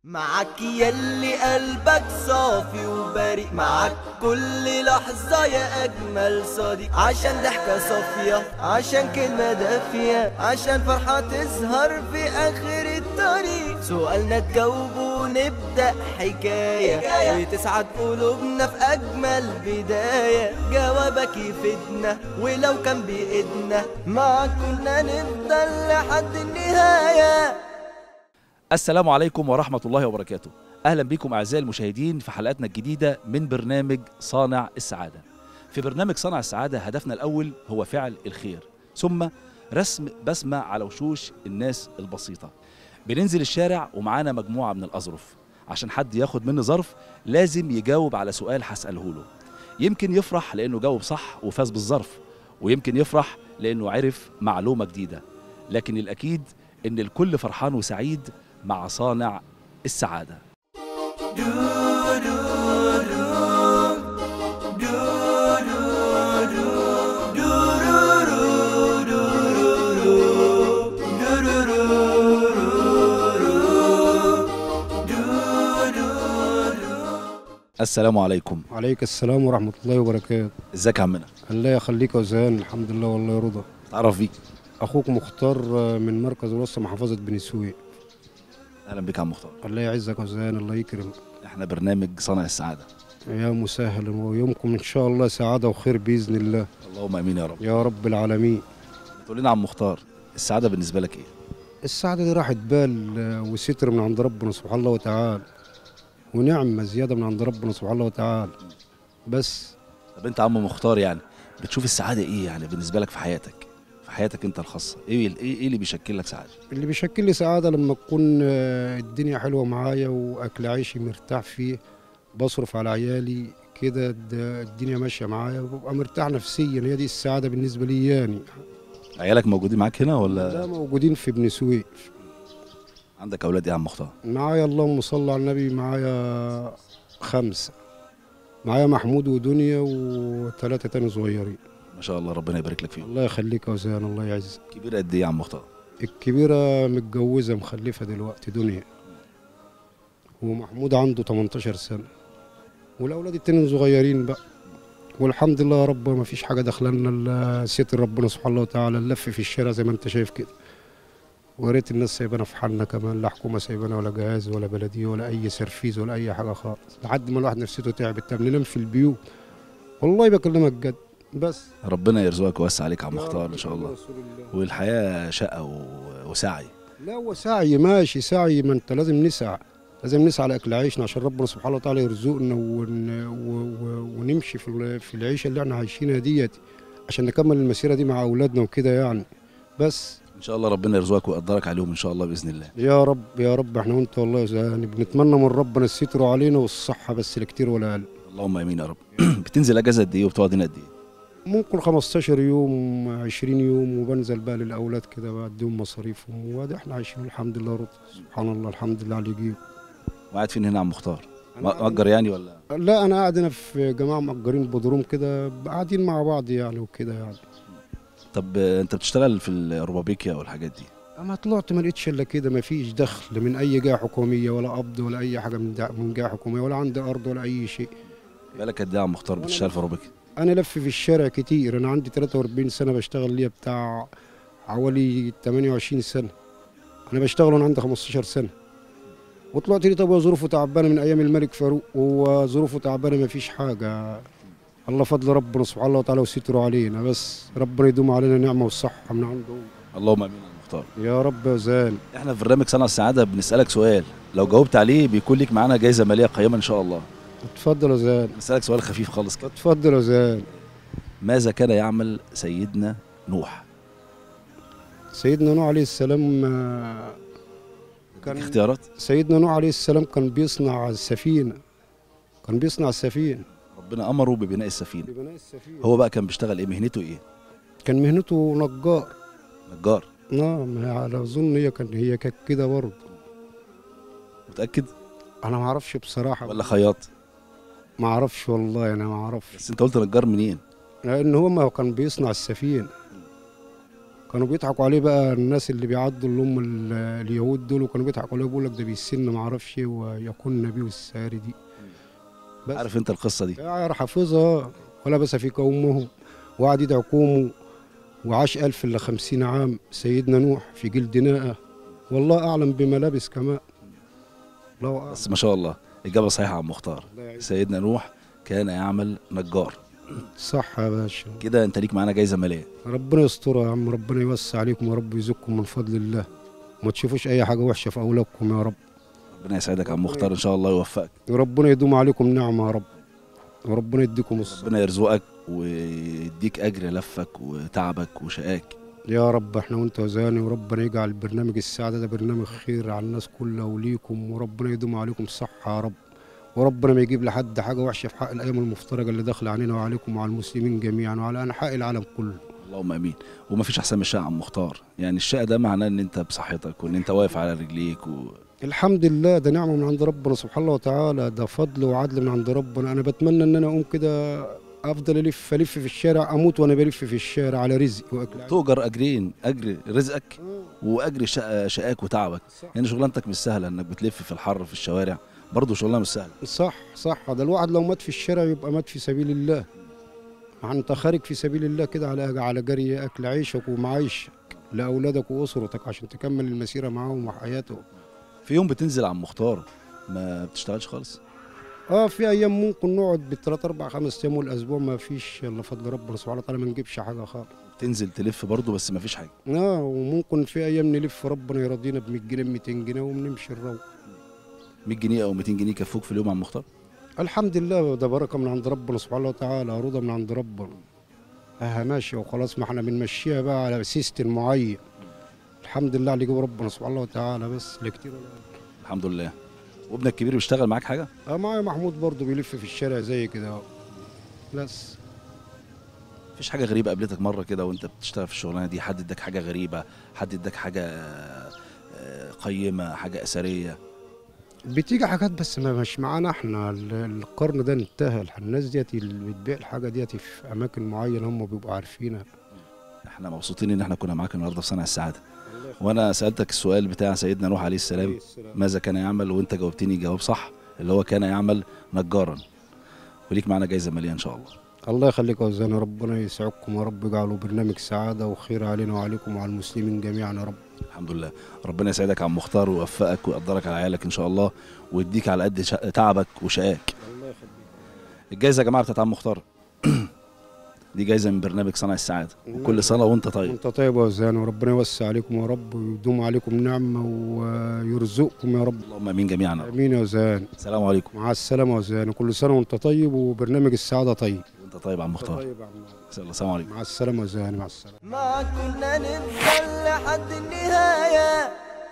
معاك يلي قلبك صافي وبريء، معاك كل لحظة يا أجمل صديق، عشان ضحكة صافية، عشان كلمة دافية، عشان فرحة تظهر في آخر الطريق، سؤالنا تجاوبه ونبدأ حكاية وتسعد قلوبنا في أجمل بداية، جوابك يفيدنا ولو كان بإيدنا معاك كنا نفضل لحد النهاية. السلام عليكم ورحمة الله وبركاته. أهلا بكم أعزائي المشاهدين في حلقاتنا الجديدة من برنامج صانع السعادة. في برنامج صانع السعادة هدفنا الأول هو فعل الخير، ثم رسم بسمة على وشوش الناس البسيطة. بننزل الشارع ومعانا مجموعة من الأظرف، عشان حد ياخد مني ظرف لازم يجاوب على سؤال هسأله له. يمكن يفرح لأنه جاوب صح وفاز بالظرف، ويمكن يفرح لأنه عرف معلومة جديدة، لكن الأكيد إن الكل فرحان وسعيد مع صانع السعادة. السلام عليكم. عليك السلام ورحمة الله وبركاته. ازيك يا عمنا؟ الله يخليك يا وزهان، الحمد لله والله يرضى. تعرف بيك؟ أخوك مختار من مركز الوسطى محافظة بني سويف. اهلا بك يا عم مختار. الله يعزك يا وزهان، الله يكرمك. احنا برنامج صانع السعادة. يا مسهل، ويومكم إن شاء الله سعادة وخير بإذن الله. اللهم امين يا رب. يا رب العالمين. تقول لنا عم مختار، السعادة بالنسبة لك ايه؟ السعادة دي راحة بال وستر من عند ربنا سبحانه وتعالى، ونعمة زيادة من عند ربنا سبحانه وتعالى. بس طب انت عم مختار يعني بتشوف السعادة ايه يعني بالنسبة لك في حياتك؟ في حياتك انت الخاصة، ايه اللي بيشكل لك سعادة؟ اللي بيشكل لي سعادة لما تكون الدنيا حلوة معايا وأكل عيشي مرتاح فيه، بصرف على عيالي كده، الدنيا ماشية معايا وببقى مرتاح نفسيا. هي دي السعادة بالنسبة لي يعني. عيالك موجودين معاك هنا ولا؟ لا، موجودين في بني سويف. عندك اولاد ايه يا عم مختار؟ معايا اللهم صل على النبي، معايا 5. معايا محمود ودنيا و3 تاني صغيرين. ما شاء الله، ربنا يبارك لك فيهم. الله يخليك يا وزان، الله يعزك. كبيرة قد ايه يا عم مختار؟ الكبيرة متجوزة مخلفة دلوقتي دنيا، ومحمود عنده 18 سنة، والأولاد التانيين صغيرين بقى. والحمد لله يا رب، ما فيش حاجة دخلنا إلا ستر ربنا سبحانه وتعالى. اللف في الشارع زي ما أنت شايف كده، ويا ريت الناس سايبانا في حالنا كمان، لا حكومة سايبانا ولا جهاز ولا بلدية ولا أي سرفيز ولا أي حاجة خالص، لحد ما الواحد نفسيته تعبت. طب ننام في البيوت، والله بكلمك جد. بس ربنا يرزقك ويوسع عليك يا عم مختار ان شاء الله. رسول الله. والحياة شقة وسعي. لا، هو سعي ماشي سعي، ما أنت لازم نسعى، لازم نسعى لأكل عيشنا عشان ربنا سبحانه وتعالى يرزقنا ونمشي في العيشة اللي احنا عايشينها ديت، عشان نكمل المسيرة دي مع أولادنا وكده يعني. بس ان شاء الله ربنا يرزقك ويقدرك عليهم ان شاء الله باذن الله. يا رب يا رب، احنا وانت والله يعني بنتمنى من ربنا الستر علينا والصحة، بس لا كتير ولا أقل. اللهم امين يا رب. بتنزل اجازة قد ايه وبتقعد هنا قد ايه؟ ممكن 15 يوم 20 يوم، وبنزل بقى للأولاد كده بديهم مصاريفهم، وادي احنا عايشين الحمد لله رضا. سبحان الله، الحمد لله على اللي يجيب. وقاعد فين هنا يا عم مختار؟ مأجر يعني ولا؟ لا، أنا قاعد هنا في جماعة مأجرين بدروم كده، قاعدين مع بعض يعني وكده يعني. طب انت بتشتغل في الربابيكيا والحاجات دي؟ انا طلعت ما لقيتش الا كده، ما فيش دخل من اي جهه حكوميه ولا قبض ولا اي حاجه من جهه حكوميه، ولا عندي ارض ولا اي شيء. بالك قد ايه يا عم مختار بتشتغل في الربابيكيا؟ انا لف في الشارع كتير، انا عندي 43 سنه بشتغل، ليا بتاع حوالي 28 سنه. انا بشتغل وانا عندي 15 سنه، وطلعت لي. طب ظروفه تعبانه من ايام الملك فاروق، وظروفه تعبانه ما فيش حاجه. الله فضل ربنا سبحانه وتعالى وستره علينا، بس ربنا يدوم علينا نعمه والصحه من عنده. اللهم امين يا مختار. يا رب يا زال. احنا في برنامج صنع السعاده بنسالك سؤال، لو جاوبت عليه بيكون لك معانا جائزه ماليه قيمه ان شاء الله. اتفضل يا زال. نسالك سؤال خفيف خالص كده. اتفضل يا زال. ماذا كان يعمل سيدنا نوح؟ سيدنا نوح عليه السلام كان اختيارات. سيدنا نوح عليه السلام كان بيصنع السفينة، كان بيصنع السفينة. ربنا امره ببناء السفينه. ببناء السفينة. هو بقى كان بيشتغل ايه؟ مهنته ايه؟ كان مهنته نجار. نجار. نعم، على اظن هي كانت كده برضه. متاكد؟ انا ما اعرفش بصراحة. ولا خياط؟ ما اعرفش والله، انا ما اعرفش. بس انت قلت نجار منين؟ لان هو ما كان بيصنع السفينة، كانوا بيضحكوا عليه بقى الناس اللي بيعدوا اللي هم اليهود دول، وكانوا بيضحكوا عليه بيقول لك ده بيسن ما اعرفش ايه ويكون نبي والساري دي. بس عارف انت القصه دي؟ يا حافظها. ولا بس في قومه وقعد يدعو قومه وعاش 1000 إلا 50 عام سيدنا نوح في جلد ناقة، والله أعلم بما لبس كمان. الله أعلم. بس ما شاء الله اجابه صحيحه يا عم مختار. الله يعينك. سيدنا نوح كان يعمل نجار. صح يا باشا. كده انت ليك معانا جايزه ماليه. ربنا يسترها يا عم، ربنا يوسع عليكم يا رب ويزكم من فضل الله، وما تشوفوش أي حاجة وحشة في أولادكم يا رب، ربنا يسعدك يا عم مختار، ان شاء الله يوفقك. وربنا يدوم عليكم نعمة يا رب، وربنا يديكم الصبر ربنا يرزقك ويديك اجر لفك وتعبك وشقاك. يا رب. احنا وانت وزاني، وربنا يجعل برنامج السعادة ده برنامج خير على الناس كلها وليكم، وربنا يدوم عليكم الصحة يا رب، وربنا ما يجيب لحد حاجة وحشة في حق الأيام المفترجة اللي داخلة علينا وعليكم وعلى المسلمين جميعا وعلى أنحاء العالم كله. اللهم امين. وما فيش احسن من الشقه يا عم مختار، يعني الشقه ده معناه ان انت بصحتك وان انت واقف على رجليك الحمد لله، ده نعمة من عند ربنا سبحانه وتعالى، ده فضل وعدل من عند ربنا. أنا بتمنى إن أنا أقوم كده أفضل ألف في الشارع، أموت وأنا بلف في الشارع على رزق وأكل. تؤجر اجرين، اجر رزقك واجر شقاك وتعبك. صح. يعني شغلانتك مش سهله، انك بتلف في الحر في الشوارع برضه شغلانه مش سهله. صح صح، ده الواحد لو مات في الشارع يبقى مات في سبيل الله. انت خارج في سبيل الله كده على جري اكل عيشك ومعايشك لاولادك واسرتك عشان تكمل المسيره معاهم وحياتهم. في يوم بتنزل عم مختار ما بتشتغلش خالص؟ في ايام ممكن نقعد بالثلاث اربع خمس ايام والاسبوع ما فيش الا فضل ربنا سبحانه وتعالى، ما نجيبش حاجه خالص. تنزل تلف برضه بس ما فيش حاجه. وممكن في ايام نلف ربنا يرضينا ب 100 جنيه 200 جنيه وبنمشي الروح. 100 جنيه او 200 جنيه يكفوك في اليوم يا عم مختار؟ الحمد لله، ده بركه من عند ربنا سبحانه وتعالى، رضا من عند ربنا. ماشيه وخلاص، ما احنا بنمشيها بقى على سيستم معين. الحمد لله اللي جاب ربنا سبحانه وتعالى، بس لا كتير ولا قليل. الحمد لله. وابنك الكبير بيشتغل معاك حاجه؟ معايا محمود برضه بيلف في الشارع زي كده اهو. بس مفيش حاجه غريبه قابلتك مره كده وانت بتشتغل في الشغلانه دي؟ حد اداك حاجه غريبه؟ حد اداك حاجه قيمه، حاجه اثريه؟ بتيجي حاجات بس ما مش معانا احنا، القرن ده انتهى. الناس ديت اللي بتبيع الحاجه ديت في اماكن معينه هم بيبقوا عارفينها. احنا مبسوطين ان احنا كنا معاك النهارده في صنع السعاده. وانا سالتك السؤال بتاع سيدنا نوح عليه السلام، ماذا كان يعمل، وانت جاوبتني جواب صح، اللي هو كان يعمل نجارا. وليك معانا جايزه ماليه ان شاء الله. الله يخليك يا وزاني، ربنا يسعدكم يا رب، يجعله برنامج سعاده وخير علينا وعليكم وعلى المسلمين جميعا يا رب. الحمد لله. ربنا يسعدك يا عم مختار ويوفقك ويقدرك على عيالك ان شاء الله، ويديك على قد تعبك وشقاك. الله يخليك. الجايزه يا جماعه بتاعت عم مختار دي جايزه من برنامج صنع السعاده، وكل سنه وانت طيب. وانت طيب يا وزاني، وربنا يوسع عليكم يا رب ويدوم عليكم نعمه ويرزقكم يا رب. اللهم امين جميعا. امين يا وزاني. السلام عليكم. مع السلامه يا وزاني، كل سنه وانت طيب وبرنامج السعاده طيب. وانت طيب يا عم مختار. طيب يا عم. السلام عليكم. مع السلامه يا وزاني، مع السلامه. ما كنا نفضل لحد النهاية،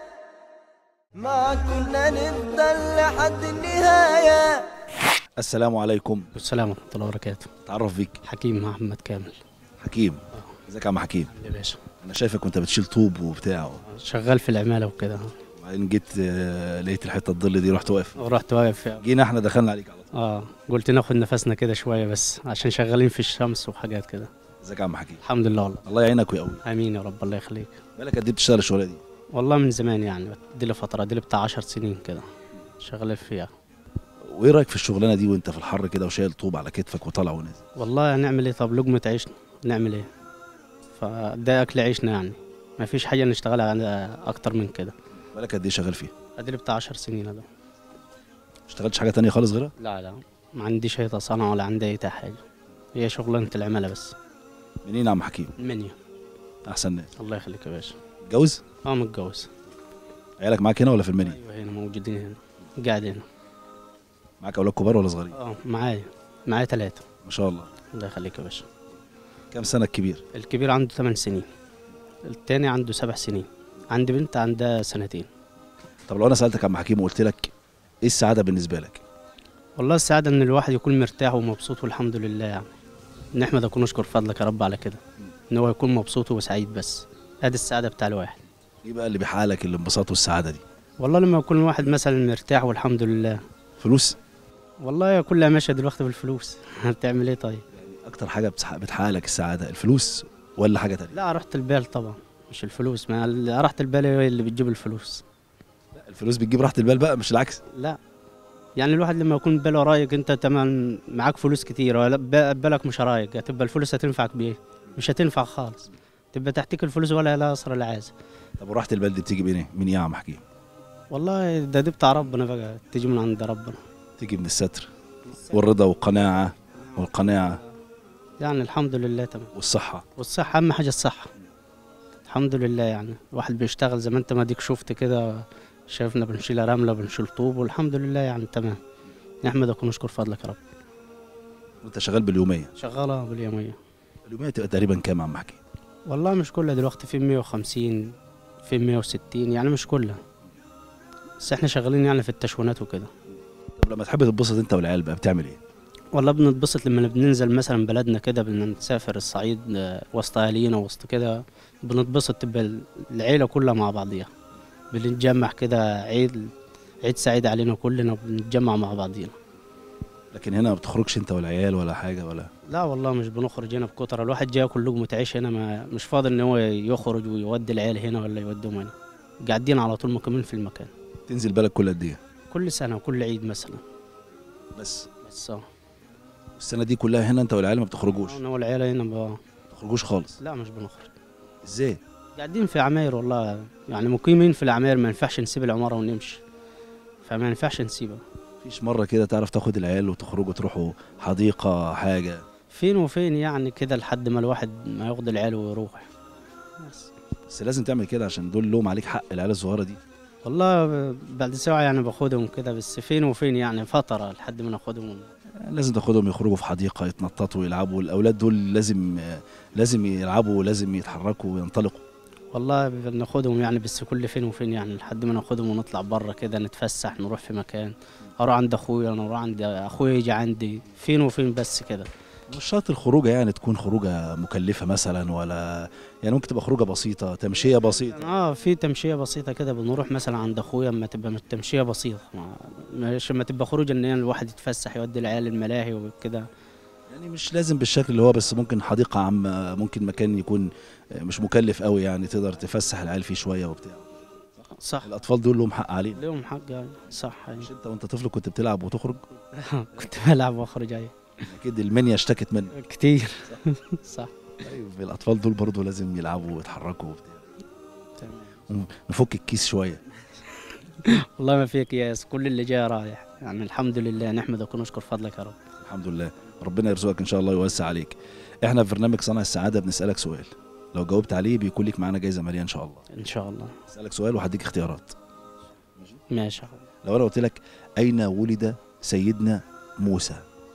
ما كنا نفضل لحد النهاية. السلام عليكم. السلام ورحمة الله وبركاته. تعرف بيك؟ حكيم محمد كامل. حكيم. ازيك يا عم حكيم؟ يا باشا انا شايفك وانت بتشيل طوب وبتاع، شغال في العمالة وكده، وبعدين جيت لقيت الحته الظل دي رحت واقف. ورحت واقف. جينا احنا دخلنا عليك على طول. قلت ناخد نفسنا كده شوية بس عشان شغالين في الشمس وحاجات كده. ازيك يا عم حكيم؟ الحمد لله والله. الله يعينك ويقويك. امين يا رب، الله يخليك. بالك قد ايه بتشتغل الشغلانه دي؟ والله من زمان يعني، دي لي فترة، دي لي بتاع 10 سنين كده شغال فيها. وايه رايك في الشغلانه دي وانت في الحر كده وشايل طوب على كتفك وطالع ونازل؟ والله هنعمل ايه؟ طب لقمة عيشنا نعمل ايه؟ فده اكل عيشنا يعني، ما فيش حاجة نشتغلها اكتر من كده. بالك قد ايه شغال فيها؟ ادي لي بتاع 10 سنين ده. اشتغلتش حاجه تانية خالص غيرها؟ لا ما عنديش اي تصنع ولا عندي اي حاجة، هي شغلانة العمالة بس. منين يا عم حكيم؟ منيا. احسن ناس. الله يخليك يا باشا. متجوز؟ متجوز. عيالك معاك هنا ولا في المنيا؟ ايوه هنا موجودين هنا، قاعد هنا. معاك اولاد كبار ولا صغيرين؟ معايا 3. ما شاء الله. الله يخليك يا باشا. كم سنه الكبير؟ الكبير عنده 8 سنين، التاني عنده 7 سنين، عندي بنت عندها 2 سنين. طب لو انا سالتك يا عم حكيم وقلت لك ايه السعاده بالنسبه لك؟ والله السعاده ان الواحد يكون مرتاح ومبسوط والحمد لله يعني، نحمدك ونشكر فضلك يا رب على كده، ان هو يكون مبسوط وسعيد بس، ادي السعاده بتاع الواحد. ايه بقى اللي بيحقق الانبساط والسعاده دي؟ والله لما يكون الواحد مثلا مرتاح والحمد لله. فلوس؟ والله كلها ماشيه دلوقتي بالفلوس. هتعمل ايه طيب؟ اكتر حاجه بتحقق لك السعاده الفلوس ولا حاجه تانية؟ لا راحه البال طبعا، مش الفلوس، ما راحة البال هي اللي بتجيب الفلوس. لا، الفلوس بتجيب راحه البال بقى مش العكس. لا، يعني الواحد لما يكون باله رايق، انت تمام معاك فلوس كتير ولا بالك مش رايق، هتبقى الفلوس هتنفعك بايه؟ مش هتنفع خالص، تبقى تحتك الفلوس ولا لا أسر العازة. طب وراحه البال دي بتيجي بايه؟ من ايه يا عم حكيم؟ والله ده دي بتاع ربنا بقى، تيجي من عند ربنا. تيجي من الستر والرضا والقناعه والقناعه يعني الحمد لله تمام. والصحه. والصحة أهم حاجة الصحة. الحمد لله، يعني الواحد بيشتغل زي ما أنت ما ديك شفت كده، شايفنا بنشيل رملة بنشيل طوب، والحمد لله يعني تمام. نحمدك ونشكر فضلك يا رب. وانت شغال باليوميه؟ شغالة باليومية. اليوميه تبقى تقريبا كام يا عم حكيم؟ والله مش كلها دلوقتي، في 150 في 160 يعني مش كلها، بس احنا شغالين يعني في التشوينات وكده. طب لما تحب تتبسط انت والعيال بقى بتعمل ايه؟ والله بنتبسط لما بننزل مثلا بلدنا كده، بنسافر الصعيد وسط أهالينا وسط كده، بنتبسط، تبقى العيلة كلها مع بعضيها، بنتجمع كده، عيد سعيد علينا كلنا، بنتجمع مع بعضينا. لكن هنا ما بتخرجش انت والعيال ولا حاجه ولا؟ لا والله مش بنخرج هنا بكترة، الواحد جاي ياكل لقمة عيش هنا، مش فاضي ان هو يخرج ويودي العيال هنا ولا يوديهم هنا، قاعدين على طول مقيمين في المكان. تنزل بالك كل قد ايه؟ كل سنة وكل عيد مثلا. بس بس السنه دي كلها هنا انت والعيال ما بتخرجوش؟ انا والعيلة هنا ما بتخرجوش خالص؟ لا مش بنخرج. ازاي؟ قاعدين في عماير والله، يعني مقيمين في العماير، ما ينفعش نسيب العمارة ونمشي، فما ينفعش نسيبها. مفيش مره كده تعرف تاخد العيال وتخرجوا تروحوا حديقه حاجه؟ فين وفين يعني كده، لحد ما الواحد ما ياخد العيال ويروح. بس لازم تعمل كده عشان دول لهم عليك حق، العيال الصغيره دي. والله بعد ساعة يعني باخدهم كده، بس فين وفين يعني فترة لحد ما ناخدهم. لازم تاخدهم يخرجوا في حديقه يتنططوا ويلعبوا، الاولاد دول لازم يلعبوا ولازم يتحركوا وينطلقوا. والله بناخدهم يعني، بس كل فين وفين يعني، لحد ما ناخدهم ونطلع بره كده نتفسح، نروح في مكان، اروح عند اخويا، انا اروح عند اخويا يجي عندي، فين وفين بس كده. مش شرط الخروجه يعني تكون خروجه مكلفه مثلا، ولا يعني ممكن تبقى خروجه بسيطه، تمشيه بسيطه. في تمشيه بسيطه كده، بنروح مثلا عند اخويا، اما تبقى تمشيه بسيطه، مش اما تبقى خروجه ان الواحد يتفسح يودي العيال الملاهي وكده. يعني مش لازم بالشكل اللي هو، بس ممكن حديقه عامه، ممكن مكان يكون مش مكلف قوي يعني، تقدر تفسح العيال فيه شويه وبتاع. صح. الاطفال دول لهم حق علينا. لهم حق يعني. صح يعني. مش انت وانت طفل كنت بتلعب وتخرج؟ كنت بلعب واخرج اي. اكيد المنيا اشتكت منك كتير. صح. ايوه، الاطفال دول برضو لازم يلعبوا ويتحركوا وبتاع. تمام. نفك الكيس شويه. والله ما فيك ياس، كل اللي جاي رايح يعني، الحمد لله، نحمدك ونشكر فضلك يا رب. الحمد لله، ربنا يرزقك ان شاء الله ويوسع عليك. احنا في برنامج صنع السعاده بنسالك سؤال، لو جاوبت عليه بيكون لك معانا جايزه ماليه ان شاء الله. ان شاء الله. اسالك سؤال وهديك اختيارات. ماشي. لو انا قلت لك اين ولد سيدنا موسى؟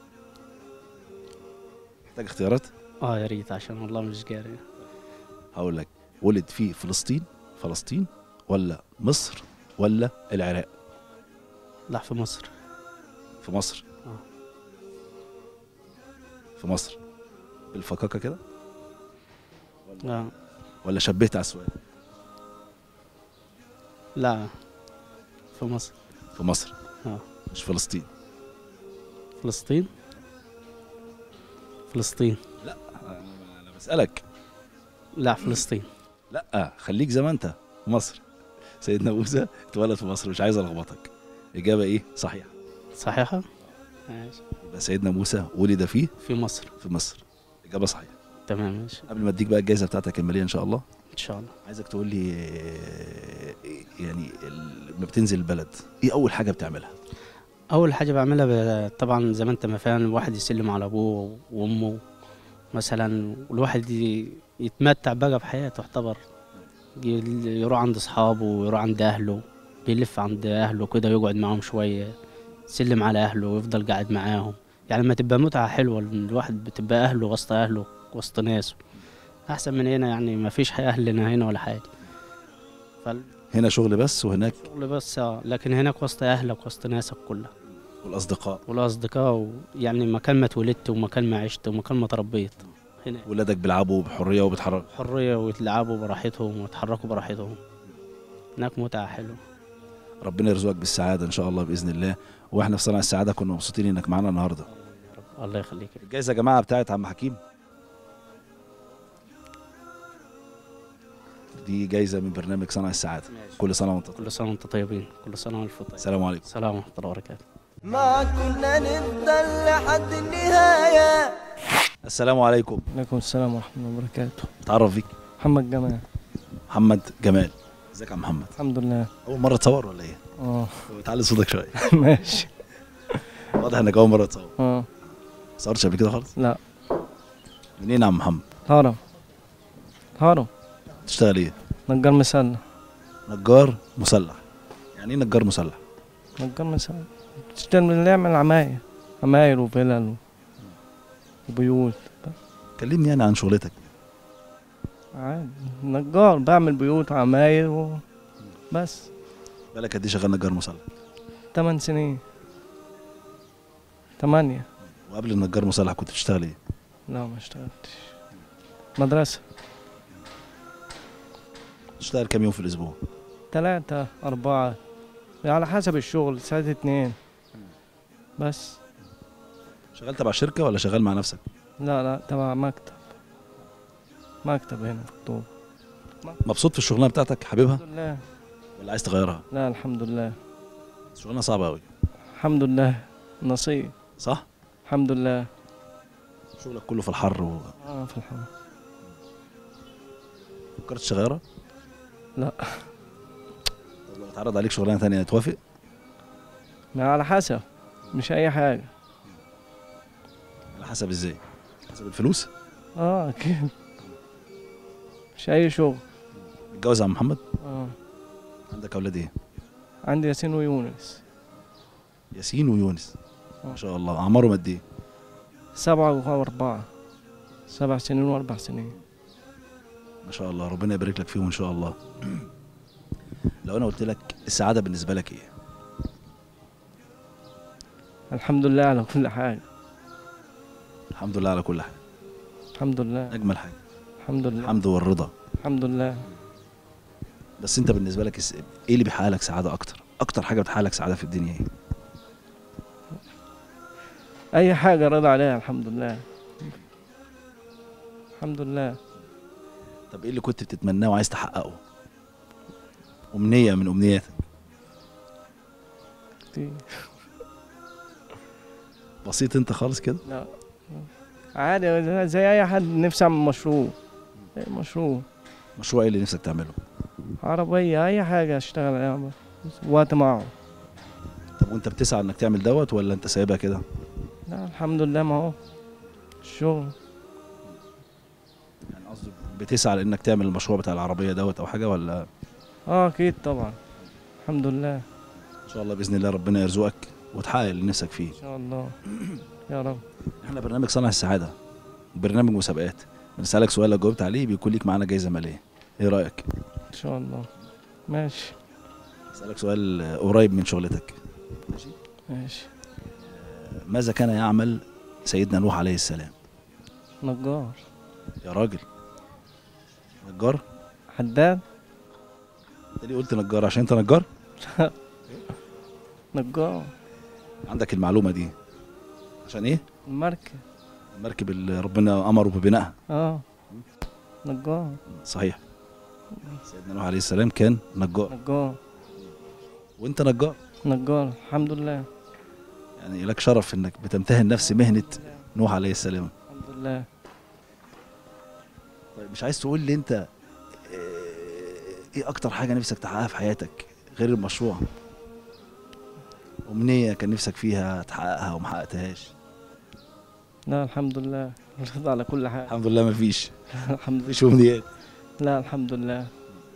محتاج اختيارات؟ يا ريت، عشان والله مش قاري. هقول لك، ولد في فلسطين ولا مصر ولا العراق؟ لا، في مصر. في مصر. في مصر بالفكاكه كده ولا شبهت على السؤال؟ لا، في مصر. في مصر. مش فلسطين. فلسطين. لا، انا بسألك. لا، فلسطين. لا، خليك زي ما انت، في مصر. سيدنا موسى اتولد في مصر، مش عايز الخبطك. اجابه ايه صحيحه؟ صحيحه. ماشي. يبقى سيدنا موسى ولد في مصر. في مصر، اجابه صحيحه. تمام. ماشي. قبل ما اديك بقى الجائزه بتاعتك الماليه ان شاء الله، ان شاء الله، عايزك تقول لي يعني لما بتنزل البلد ايه اول حاجه بتعملها؟ اول حاجه بعملها طبعا زي ما انت ما فاهم، الواحد يسلم على ابوه وامه مثلا، والواحد يتمتع بقى بحياته، يعتبر يروح عند اصحابه ويروح عند اهله، بيلف عند اهله كده ويقعد معاهم شويه، يسلم على اهله ويفضل قاعد معاهم، يعني ما تبقى متعه حلوه، الواحد بتبقى اهله وسط ناسه، احسن من هنا يعني، ما فيش اهلنا هنا ولا حاجه. هنا شغل بس وهناك شغل بس، لكن هناك وسط اهلك وسط ناسك كلها، والاصدقاء يعني مكان ما اتولدت ومكان ما عشت ومكان ما تربيت. هنا ولادك بيلعبوا بحريه وبيتحركوا حريه ويلعبوا براحتهم ويتحركوا براحتهم، هناك متعه حلوه. ربنا يرزقك بالسعاده ان شاء الله باذن الله، واحنا في صنع السعاده كنا مبسوطين انك معانا النهارده. الله يخليك. الجائزه يا جماعه بتاعت عم حكيم. دي جايزه من برنامج صنع السعاده. كل سنه وانت طيب. كل سنه وانتم طيبين، كل سنه والف طيب. السلام عليكم. السلام ورحمه الله وبركاته. ما كنا نفضل لحد النهاية. السلام عليكم. عليكم السلام ورحمة الله وبركاته. اتعرف بيك. محمد جمال. محمد جمال. ازيك يا محمد؟ الحمد لله. اول مره تصور ولا ايه؟ تعلي صوتك شويه. ماشي. واضح انك اول مره تصور. ما صورتش قبل كده خالص؟ لا. منين يا عم محمد؟ هرم. تشتغل ايه؟ نجار مسلح. نجار مسلح. يعني ايه نجار مسلح؟ نجار مسلح تشتغل نعمل عماير وفلل وبيوت. كلمني يعني عن شغلتك. عادي نجار، بعمل بيوت وعماير بس. بالك قد ايه شغال نجار مسلح؟ 8 سنين. 8. وقبل النجار مسلح كنت بتشتغل ايه؟ لا ما اشتغلتش. مدرسة. تشتغل كام يوم في الاسبوع؟ 3 4 على حسب الشغل، ساعات 2 بس. شغال تبع شركه ولا شغال مع نفسك؟ لا تبع مكتب هنا في اكتوبر. مبسوط في الشغلانه بتاعتك؟ حاببها الحمد لله. ولا عايز تغيرها؟ لا الحمد لله. شغلانه صعبه قوي. الحمد لله نصيب. صح؟ الحمد لله. شغلك كله في الحر في الحمد. فكرتش تغيرها؟ لا. طب لو اتعرض عليك شغلانه ثانيه توافق؟ ما على حسب، مش اي حاجه. على حسب ازاي؟ حسب الفلوس؟ اكيد. مش اي شغل. متجوز يا عم محمد؟ اه. عندك اولاد ايه؟ عندي ياسين ويونس. ياسين ويونس. ما شاء الله. اعمارهم قد ايه؟ 7 و4. 7 سنين و4 سنين. ما شاء الله، ربنا يبارك لك فيهم ان شاء الله. لو انا قلت لك السعاده بالنسبه لك ايه؟ الحمد لله على كل حاجه. الحمد لله على كل حاجه. الحمد لله. اجمل حاجه. الحمد لله. الحمد والرضا. الحمد لله. بس انت بالنسبه لك ايه اللي بيحقق لك سعاده اكتر؟ اكتر حاجه بتحقق لك سعاده في الدنيا ايه؟ اي حاجه رضا عليها الحمد لله. الحمد لله. طب ايه اللي كنت بتتمناه وعايز تحققه؟ امنيه من امنياتك. كتير. بسيط انت خالص كده؟ لا عادي زي اي حد، نفسي اعمل مشروع. مشروع ايه اللي نفسك تعمله؟ عربيه، اي حاجه اشتغل عليها وقت معه. طب وانت بتسعى انك تعمل دوت ولا انت سايبها كده؟ لا الحمد لله، ما هو الشغل. يعني قصدي بتسعى لانك تعمل المشروع بتاع العربيه دوت او حاجه ولا؟ اكيد طبعا. الحمد لله. ان شاء الله باذن الله ربنا يرزقك وتحقق اللي نفسك فيه ان شاء الله. يا رب. احنا برنامج صنع السعاده، برنامج مسابقات. بنسالك سؤال لو جاوبت عليه بيكون ليك معانا جايزه ماليه. ايه رايك؟ ان شاء الله. ماشي. اسالك سؤال قريب من شغلتك. ماشي. ماذا كان يعمل سيدنا نوح عليه السلام؟ نجار. يا راجل، نجار؟ حداد. انت ليه قلت نجار؟ عشان انت نجار؟ نجار. عندك المعلومه دي عشان ايه؟ المركب اللي ربنا امره ببنائها. نجار. صحيح. سيدنا نوح عليه السلام كان نجار. وانت نجار. الحمد لله. يعني لك شرف انك بتمتهن نفس مهنه نوح عليه السلام. الحمد لله. طيب مش عايز تقول لي انت ايه اكتر حاجه نفسك تحققها في حياتك غير المشروع؟ امنيه كان نفسك فيها تحققها وما حققتهاش؟ لا الحمد لله، رضا على كل حاجه. الحمد لله مفيش. الحمد لله. مفيش امنيات. لا الحمد لله.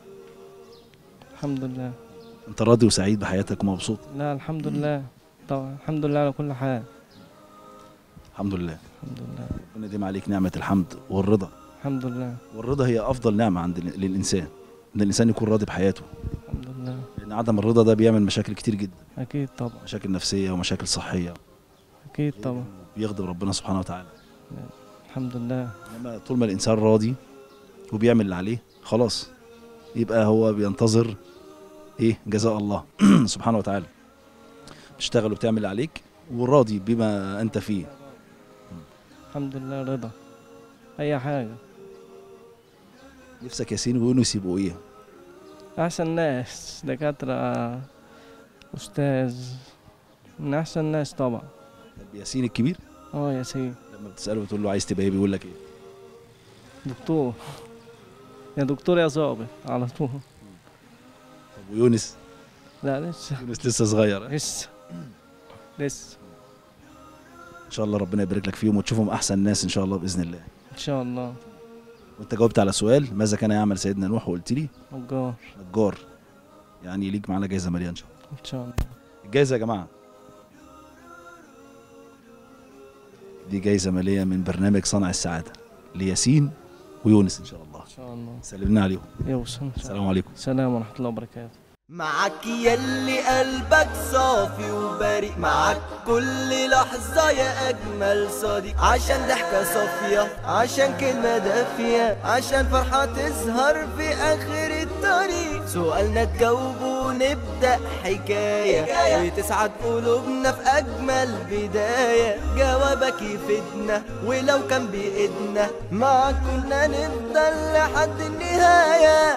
الحمد لله. انت راضي وسعيد بحياتك ومبسوط؟ لا الحمد لله طبعا. الحمد لله على كل حال. الحمد لله. الحمد لله. ربنا يديم عليك نعمه الحمد والرضا. الحمد لله. والرضا هي افضل نعمه عند للانسان، ان الانسان يكون راضي بحياته. الحمد لله. لان عدم الرضا ده بيعمل مشاكل كتير جدا. اكيد طبعا. مشاكل نفسيه ومشاكل صحيه. اكيد طبعا. بيغضب ربنا سبحانه وتعالى. الحمد لله. انما طول ما الانسان راضي وبيعمل اللي عليه خلاص، يبقى هو بينتظر ايه؟ جزاء الله سبحانه وتعالى. تشتغل وبتعمل اللي عليك وراضي بما انت فيه. الحمد لله. رضا اي حاجه. نفسك ياسين ويونس يبقوا ايه؟ أحسن ناس، دكاترة، أستاذ، من أحسن ناس طبعا. طب ياسين الكبير ياسين لما بتساله بتقول له عايز تبقى ايه بيقول لك ايه؟ دكتور، يا دكتور يا ظابط على طول. طب ويونس؟ لا لسه يونس لسه صغير. لسه لسه. ان شاء الله ربنا يبارك لك فيهم وتشوفهم احسن ناس ان شاء الله باذن الله. إن شاء الله. وانت جاوبت على سؤال ماذا كان يعمل سيدنا نوح وقلت لي نجار. نجار. يعني ليك معانا جايزه ماليه ان شاء الله. إن شاء الله. الجايزه يا جماعه دي جايزه ماليه من برنامج صنع السعاده لياسين ويونس ان شاء الله. إن شاء الله سلمنا عليهم. يوصل إن شاء الله. السلام عليكم. السلام ورحمة الله وبركاته. معاك يلي قلبك صافي وبريء، معاك كل لحظة يا أجمل صديق، عشان ضحكة صافية، عشان كلمة دافية، عشان فرحة تظهر في آخر الطريق، سؤالنا تجاوبه ونبدأ حكاية وتسعد قلوبنا في أجمل بداية، جوابك يفيدنا ولو كان بإيدنا معاك كنا نفضل لحد النهاية.